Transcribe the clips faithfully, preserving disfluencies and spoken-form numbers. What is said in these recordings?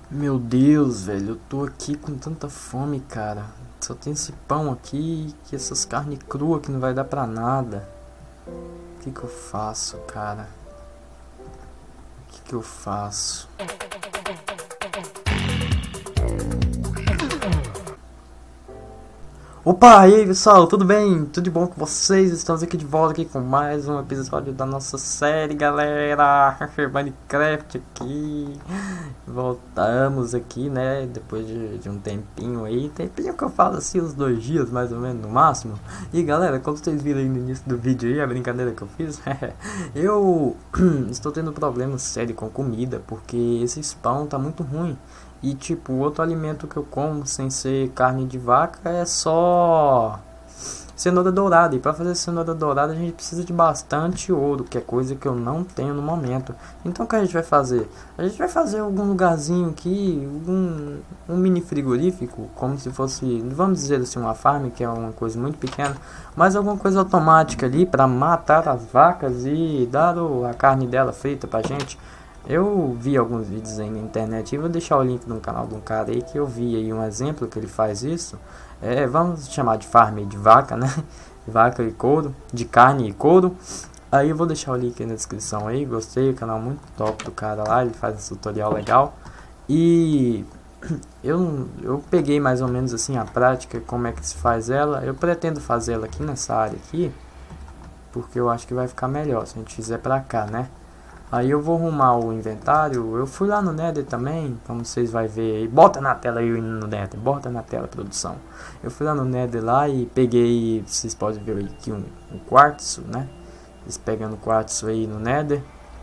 Meu Deus, velho, eu tô aqui com tanta fome, cara. Só tem esse pão aqui, que essas carnes cruas que não vai dar pra nada. O que que eu faço, cara? O que que eu faço? Opa, e aí pessoal, tudo bem? Tudo de bom com vocês? Estamos aqui de volta aqui com mais um episódio da nossa série, galera. Minecraft aqui. Voltamos aqui, né? Depois de, de um tempinho aí. Tempinho que eu falo assim, uns dois dias mais ou menos no máximo. E galera, como vocês viram aí no início do vídeo aí, a brincadeira que eu fiz, eu estou tendo problema sério com comida, porque esse spawn tá muito ruim. E tipo, o outro alimento que eu como sem ser carne de vaca é só cenoura dourada. E para fazer cenoura dourada a gente precisa de bastante ouro, que é coisa que eu não tenho no momento. Então o que a gente vai fazer? A gente vai fazer algum lugarzinho aqui, um, um mini frigorífico, como se fosse, vamos dizer assim, uma farm, que é uma coisa muito pequena, mas alguma coisa automática ali para matar as vacas e dar o, a carne dela frita pra gente. Eu vi alguns vídeos aí na internet e vou deixar o link no canal de um cara aí que eu vi aí um exemplo que ele faz isso. É, vamos chamar de farm de vaca, né? Vaca e couro, de carne e couro. Aí eu vou deixar o link aí na descrição aí. Gostei, o canal muito top do cara lá, ele faz um tutorial legal. E eu, eu peguei mais ou menos assim a prática, como é que se faz ela. Eu pretendo fazer ela aqui nessa área aqui, porque eu acho que vai ficar melhor se a gente fizer pra cá, né? Aí eu vou arrumar o inventário. Eu fui lá no Nether também, como vocês vão ver aí. Bota na tela aí no Nether, bota na tela, produção. Eu fui lá no Nether lá e peguei, vocês podem ver aqui um, um quartzo, né? Eles pegando quartzo aí no Nether.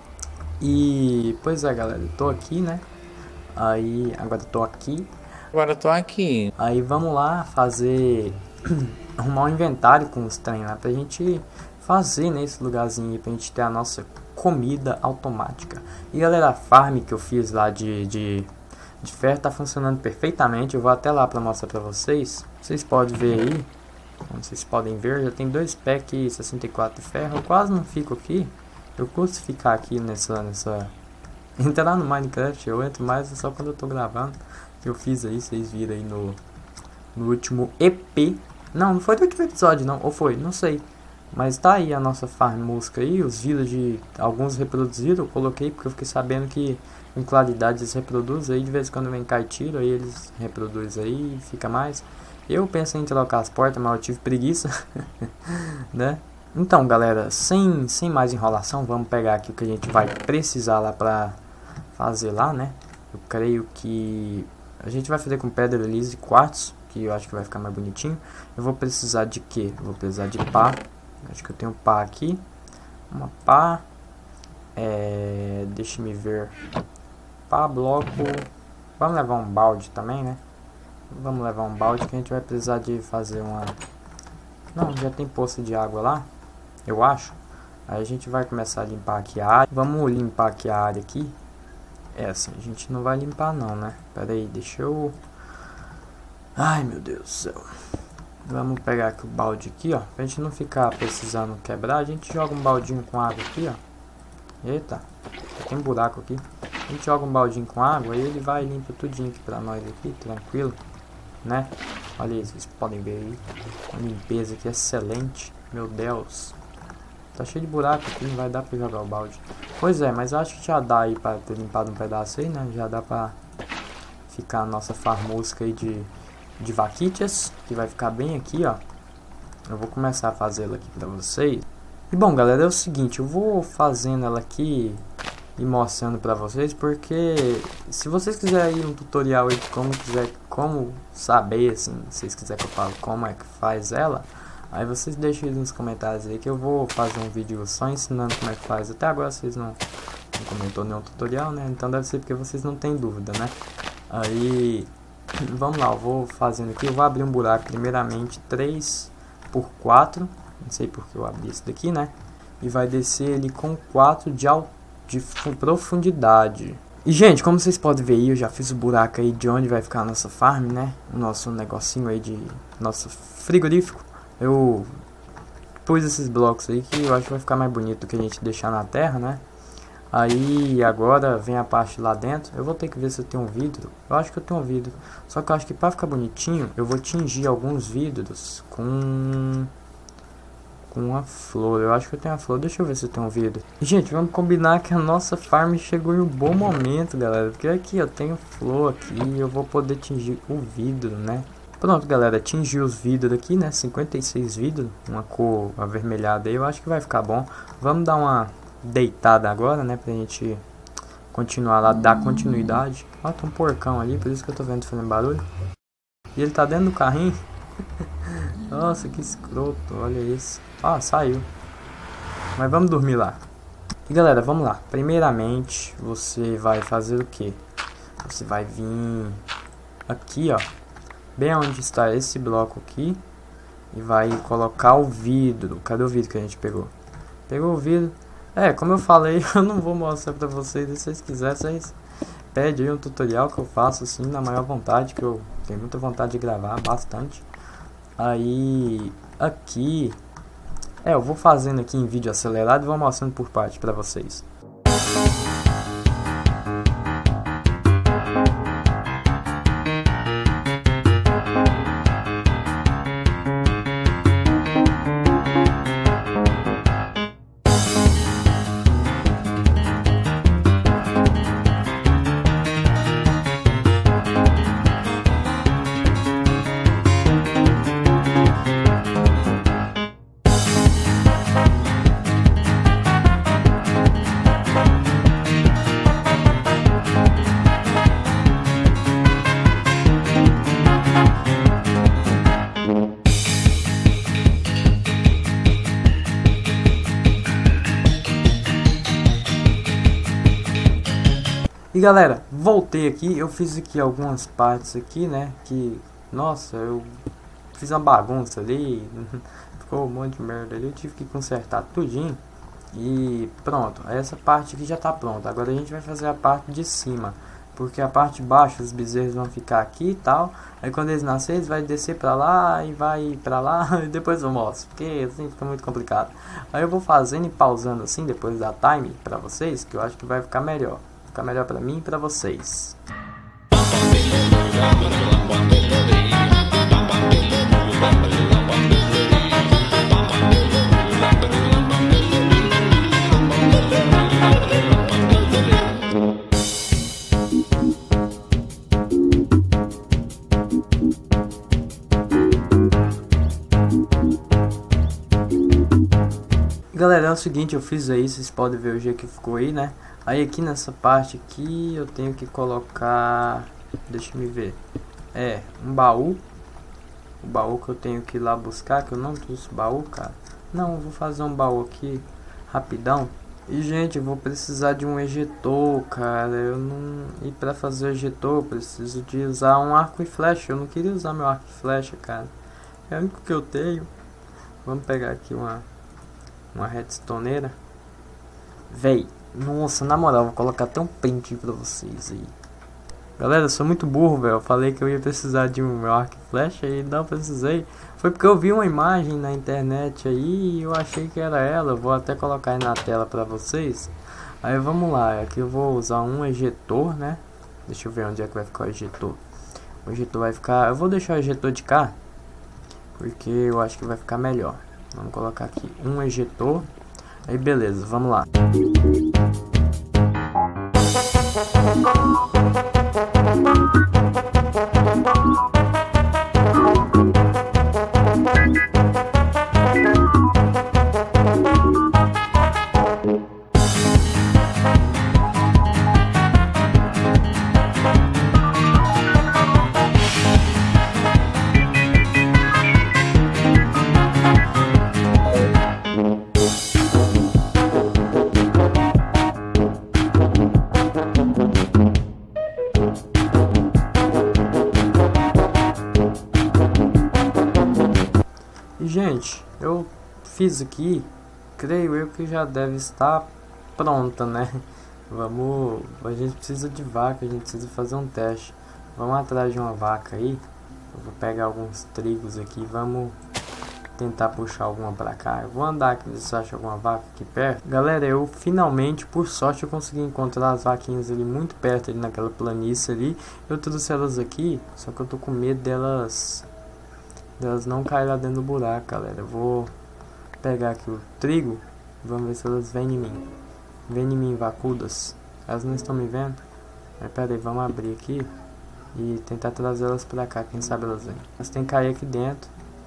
E, pois é galera, eu tô aqui, né? Aí, agora eu tô aqui. Agora eu tô aqui. Aí vamos lá fazer, arrumar um inventário com os trem lá pra gente fazer nesse lugarzinho aí, pra gente ter a nossa comida automática. E galera, a farm que eu fiz lá de, de, de ferro tá funcionando perfeitamente. Eu vou até lá pra mostrar pra vocês. Vocês podem ver aí, como vocês podem ver, já tem dois packs sessenta e quatro de ferro. Eu quase não fico aqui. Eu curto ficar aqui nessa, nessa... entrar no Minecraft, eu entro mais só quando eu tô gravando. Que eu fiz aí, vocês viram aí no, no último E P. Não, não foi do último episódio não, ou foi, não sei. Mas tá aí a nossa farm música aí, os village, alguns reproduziram, eu coloquei porque eu fiquei sabendo que em claridade eles reproduzem, aí de vez em quando vem cai tiro, aí eles reproduzem aí e fica mais. Eu pensei em trocar as portas, mas eu tive preguiça, né? Então galera, sem, sem mais enrolação, vamos pegar aqui o que a gente vai precisar lá pra fazer lá, né? Eu creio que a gente vai fazer com pedra lisa e quartzo, que eu acho que vai ficar mais bonitinho. Eu vou precisar de quê? Eu vou precisar de pá. Acho que eu tenho pá aqui. Uma pá. É, deixa me ver. Pá, bloco. Vamos levar um balde também, né? Vamos levar um balde que a gente vai precisar de fazer uma... Não, já tem poça de água lá, eu acho. Aí a gente vai começar a limpar aqui a área. Vamos limpar aqui a área aqui. É assim, a gente não vai limpar não, né? Pera aí, deixa eu... Ai, meu Deus do céu. Vamos pegar aqui o balde aqui, ó. Pra gente não ficar precisando quebrar, a gente joga um baldinho com água aqui, ó. Eita, tem um buraco aqui. A gente joga um baldinho com água e ele vai e limpa tudinho aqui pra nós aqui, tranquilo, né? Olha aí, vocês podem ver aí. Uma limpeza aqui excelente. Meu Deus. Tá cheio de buraco aqui, não vai dar pra jogar o balde. Pois é, mas eu acho que já dá aí pra ter limpado um pedaço aí, né? Já dá pra ficar a nossa farmusca aí de... de vaquitas, que vai ficar bem aqui, ó. Eu vou começar a fazê-la aqui pra vocês. E bom, galera, é o seguinte, eu vou fazendo ela aqui e mostrando pra vocês, porque se vocês quiserem ir um tutorial aí de como quiser, como saber, assim, se vocês quiserem que eu falo como é que faz ela, aí vocês deixem aí nos comentários aí que eu vou fazer um vídeo só ensinando como é que faz. Até agora vocês não, não comentou nenhum tutorial, né? Então deve ser porque vocês não têm dúvida, né? Aí... Vamos lá, eu vou fazendo aqui, eu vou abrir um buraco primeiramente três por quatro, não sei porque eu abri esse daqui, né? E vai descer ele com quatro de, de profundidade. E gente, como vocês podem ver aí, eu já fiz o buraco aí de onde vai ficar a nossa farm, né? O nosso negocinho aí de nosso frigorífico. Eu pus esses blocos aí que eu acho que vai ficar mais bonito do que a gente deixar na terra, né? Aí agora vem a parte lá dentro. Eu vou ter que ver se eu tenho um vidro. Eu acho que eu tenho um vidro. Só que eu acho que para ficar bonitinho, eu vou tingir alguns vidros com com uma flor. Eu acho que eu tenho a flor. Deixa eu ver se eu tenho um vidro. E, gente, vamos combinar que a nossa farm chegou em um bom momento, galera. Porque aqui eu tenho flor aqui e eu vou poder tingir o vidro, né? Pronto, galera, tingi os vidros aqui, né? cinquenta e seis vidros, uma cor avermelhada aí, eu acho que vai ficar bom. Vamos dar uma deitada agora, né? Pra gente continuar lá, dar continuidade. Ó, tem um porcão ali, por isso que eu tô vendo fazendo barulho. E ele tá dentro do carrinho. Nossa, que escroto, olha isso. Ó, saiu. Mas vamos dormir lá. E galera, vamos lá. Primeiramente, você vai fazer o que? Você vai vir aqui, ó. Bem onde está esse bloco aqui. E vai colocar o vidro. Cadê o vidro que a gente pegou? Pegou o vidro. É, como eu falei, eu não vou mostrar pra vocês. Se vocês quiserem, vocês pedem aí um tutorial que eu faço assim na maior vontade. Que eu tenho muita vontade de gravar, bastante. Aí, aqui... É, eu vou fazendo aqui em vídeo acelerado e vou mostrando por parte pra vocês. E galera, voltei aqui, eu fiz aqui algumas partes aqui, né, que, nossa, eu fiz uma bagunça ali, ficou um monte de merda ali, eu tive que consertar tudinho. E pronto, essa parte aqui já tá pronta, agora a gente vai fazer a parte de cima, porque a parte de baixo os bezerros vão ficar aqui e tal, aí quando eles nascerem eles vão descer pra lá e vai pra lá, e depois eu mostro, porque assim fica muito complicado. Aí eu vou fazendo e pausando assim, depois da time pra vocês, que eu acho que vai ficar melhor. Ficar melhor pra mim e pra vocês. Galera, é o seguinte, eu fiz aí, vocês podem ver o jeito que ficou aí, né? Aí aqui nessa parte aqui eu tenho que colocar, deixa eu ver, é, um baú. O baú que eu tenho que ir lá buscar, que eu não trouxe baú, cara. Não, eu vou fazer um baú aqui, rapidão. E gente, eu vou precisar de um ejetor, cara. Eu não... E pra fazer o ejetor eu preciso de usar um arco e flecha. Eu não queria usar meu arco e flecha, cara. É o único que eu tenho. Vamos pegar aqui uma, uma redstoneira. Véi. Nossa, na moral, vou colocar até um print pra vocês aí. Galera, eu sou muito burro, velho. Eu falei que eu ia precisar de um meu arco e flecha e não precisei. Foi porque eu vi uma imagem na internet aí e eu achei que era ela. Eu vou até colocar aí na tela pra vocês. Aí vamos lá, aqui eu vou usar um ejetor, né? Deixa eu ver onde é que vai ficar o ejetor. O ejetor vai ficar... Eu vou deixar o ejetor de cá, porque eu acho que vai ficar melhor. Vamos colocar aqui um ejetor. Aí beleza, vamos lá. Gente, eu fiz aqui, creio eu que já deve estar pronta, né? Vamos, a gente precisa de vaca, a gente precisa fazer um teste. Vamos atrás de uma vaca aí. Eu vou pegar alguns trigos aqui, vamos tentar puxar alguma pra cá. Eu vou andar aqui, ver se eu acho alguma vaca aqui perto. Galera, eu finalmente, por sorte, eu consegui encontrar as vaquinhas ali muito perto, ali naquela planície ali. Eu trouxe elas aqui, só que eu tô com medo delas, delas não caírem lá dentro do buraco, galera. Eu vou pegar aqui o trigo, vamos ver se elas vêm em mim. Vem em mim, vacudas. Elas não estão me vendo? Mas pera aí, vamos abrir aqui e tentar trazer elas pra cá, quem sabe elas vêm. Elas tem que cair aqui dentro.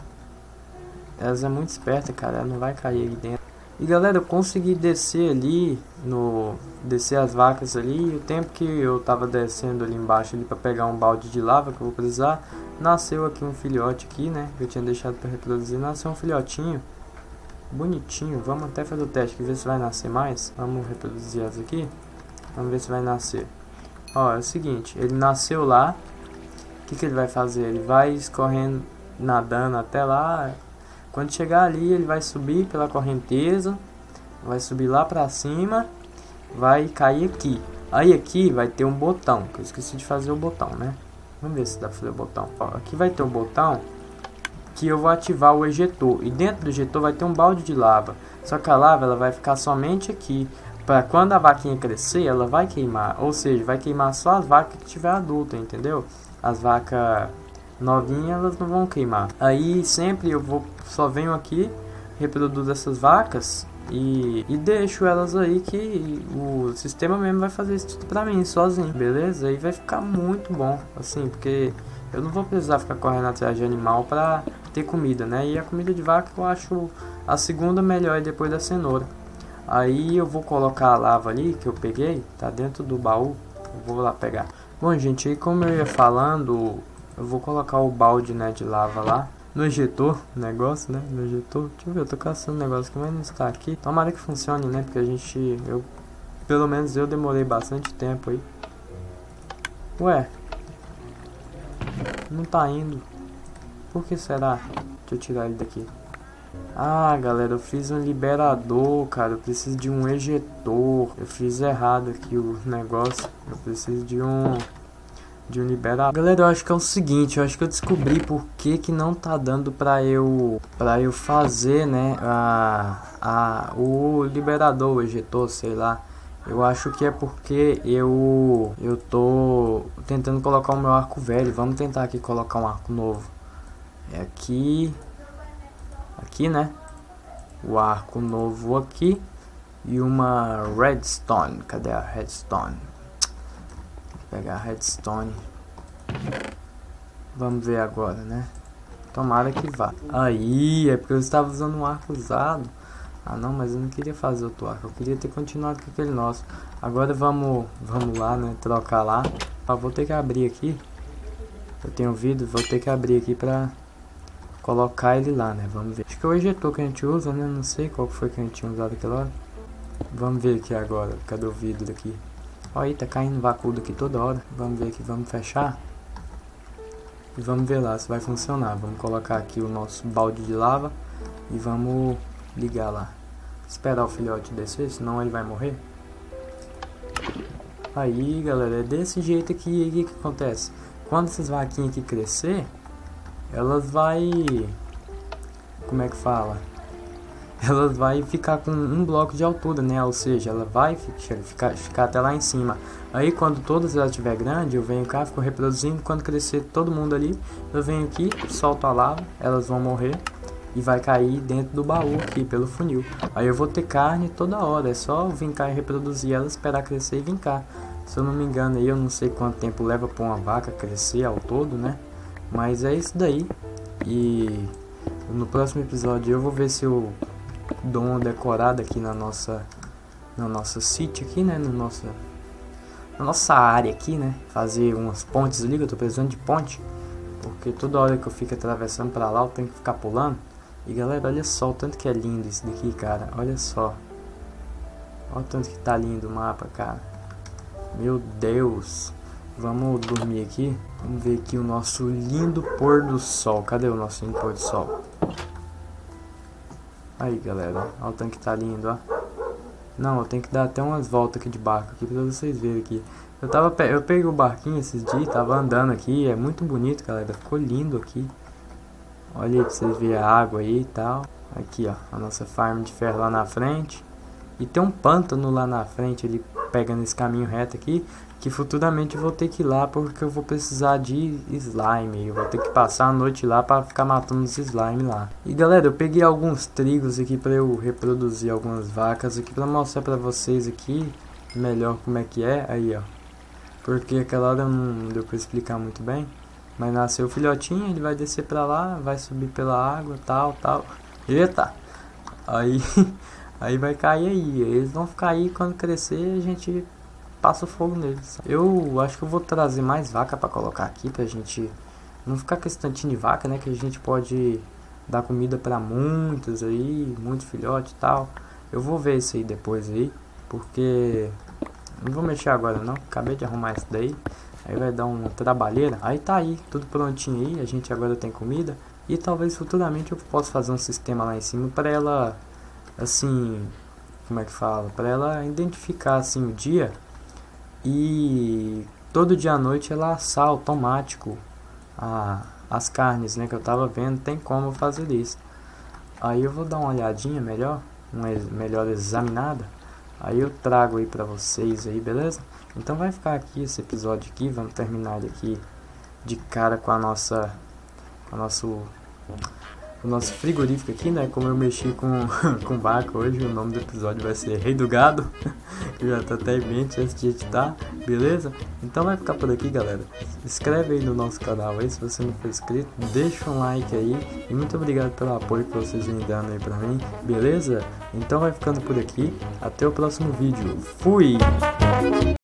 Elas é muito esperta, cara, ela não vai cair aqui dentro. E galera, eu consegui descer ali, no descer as vacas ali. E o tempo que eu tava descendo ali embaixo ali pra pegar um balde de lava que eu vou precisar, nasceu aqui um filhote aqui, né, que eu tinha deixado pra reproduzir. Nasceu um filhotinho bonitinho. Vamos até fazer o teste, ver se vai nascer mais. Vamos reproduzir elas aqui, vamos ver se vai nascer. Ó, é o seguinte, ele nasceu lá. O que que ele vai fazer? Ele vai escorrendo, nadando até lá. Quando chegar ali, ele vai subir pela correnteza, vai subir lá pra cima, vai cair aqui. Aí aqui vai ter um botão, que eu esqueci de fazer o botão, né? Vamos ver se dá pra fazer o botão. Ó, aqui vai ter um botão que eu vou ativar o ejetor. E dentro do ejetor vai ter um balde de lava. Só que a lava ela vai ficar somente aqui. Para quando a vaquinha crescer, ela vai queimar. Ou seja, vai queimar só as vacas que tiver adulta, entendeu? As vacas novinhas, elas não vão queimar. Aí sempre eu vou só venho aqui, reproduzo essas vacas e, e deixo elas aí, que o sistema mesmo vai fazer isso tudo pra mim, sozinho, beleza? Aí vai ficar muito bom, assim, porque eu não vou precisar ficar correndo atrás de animal pra ter comida, né? E a comida de vaca eu acho a segunda melhor depois da cenoura. Aí eu vou colocar a lava ali que eu peguei, tá dentro do baú, eu vou lá pegar. Bom, gente, aí como eu ia falando, eu vou colocar o balde, né, de lava lá no ejetor, negócio, né, no ejetor. Deixa eu ver, eu tô caçando um negócio que vai não está aqui. Tomara que funcione, né, porque a gente, eu, pelo menos eu demorei bastante tempo aí. Ué, não tá indo. Por que será? Deixa eu tirar ele daqui. Ah, galera, eu fiz um liberador, cara. Eu preciso de um ejetor. Eu fiz errado aqui o negócio. Eu preciso de um de um liberador. Galera, eu acho que é o seguinte, eu acho que eu descobri por que que não tá dando pra eu para eu fazer, né, a, a o liberador, o ejetor, sei lá. Eu acho que é porque eu eu tô tentando colocar o meu arco velho. Vamos tentar aqui colocar um arco novo. É aqui. Aqui, né? O arco novo aqui. E uma redstone. Cadê a redstone? Vou pegar a redstone. Vamos ver agora, né? Tomara que vá. Aí, é porque eu estava usando um arco usado. Ah não, mas eu não queria fazer outro arco. Eu queria ter continuado com aquele nosso. Agora vamos, vamos lá, né? Trocar lá. Ah, vou ter que abrir aqui. Eu tenho vidro, vou ter que abrir aqui pra colocar ele lá, né? Vamos ver. Acho que é o ejetor que a gente usa, né? Não sei qual foi que a gente tinha usado aquela hora. Vamos ver aqui agora. Cadê o vidro aqui? Olha aí, tá caindo vacudo aqui toda hora. Vamos ver aqui, vamos fechar. E vamos ver lá se vai funcionar. Vamos colocar aqui o nosso balde de lava. E vamos ligar lá. Esperar o filhote descer, senão ele vai morrer. Aí, galera, é desse jeito aqui. O que que acontece? Quando essas vaquinhas aqui crescer, elas vai, como é que fala? Elas vai ficar com um bloco de altura, né? Ou seja, ela vai ficar, ficar até lá em cima. Aí quando todas elas estiver grande, eu venho cá, fico reproduzindo. Quando crescer todo mundo ali, eu venho aqui, solto a lava, elas vão morrer e vai cair dentro do baú aqui pelo funil. Aí eu vou ter carne toda hora, é só vir cá e reproduzir ela, esperar crescer e vir cá. Se eu não me engano aí, eu não sei quanto tempo leva para uma vaca crescer ao todo, né? Mas é isso daí. E no próximo episódio eu vou ver se eu dou uma decorada aqui na nossa na nossa sítio aqui, né, no nossa na nossa área aqui, né, fazer umas pontes ali, que eu tô precisando de ponte, porque toda hora que eu fico atravessando pra lá eu tenho que ficar pulando. E galera, olha só o tanto que é lindo isso daqui, cara, olha só. Olha o tanto que tá lindo o mapa, cara. Meu Deus. Vamos dormir aqui. Vamos ver aqui o nosso lindo pôr do sol. Cadê o nosso lindo pôr do sol? Aí, galera. Olha o tanque que tá lindo, ó. Não, eu tenho que dar até umas voltas aqui de barco aqui pra vocês verem aqui. Eu tava pe eu peguei o barquinho esses dias, tava andando aqui. É muito bonito, galera. Ficou lindo aqui. Olha aí pra vocês verem a água aí e tal. Aqui, ó, a nossa farm de ferro lá na frente. E tem um pântano lá na frente, ele pega nesse caminho reto aqui, que futuramente eu vou ter que ir lá porque eu vou precisar de slime. Eu vou ter que passar a noite lá para ficar matando os slime lá. E galera, eu peguei alguns trigos aqui para eu reproduzir algumas vacas aqui para mostrar para vocês aqui melhor como é que é. Aí, ó. Porque aquela hora não deu para explicar muito bem. Mas nasceu o filhotinho, ele vai descer para lá, vai subir pela água, tal, tal. Eita! Aí... Aí vai cair aí, eles vão ficar aí, quando crescer a gente passa o fogo neles. Eu acho que eu vou trazer mais vaca pra colocar aqui, pra gente não ficar com esse tantinho de vaca, né? Que a gente pode dar comida pra muitas aí, muito filhote e tal. Eu vou ver isso aí depois aí, porque não vou mexer agora não, acabei de arrumar isso daí. Aí vai dar uma trabalheira, aí tá aí, tudo prontinho aí, a gente agora tem comida. E talvez futuramente eu possa fazer um sistema lá em cima pra ela... assim, como é que fala, para ela identificar assim o dia e todo dia à noite ela assar automático a, as carnes, né, que eu tava vendo, tem como fazer isso. Aí eu vou dar uma olhadinha melhor, uma melhor examinada, aí eu trago aí pra vocês aí, beleza? Então vai ficar aqui esse episódio aqui, vamos terminar ele aqui de cara com a nossa, com o nosso... o nosso frigorífico aqui, né? Como eu mexi com, com vaca hoje, o nome do episódio vai ser Rei do Gado. Eu já tô até em mente antes de editar, beleza? Então vai ficar por aqui, galera. Se inscreve aí no nosso canal aí, se você não for inscrito, deixa um like aí. E muito obrigado pelo apoio que vocês vêm dando aí pra mim, beleza? Então vai ficando por aqui, até o próximo vídeo. Fui!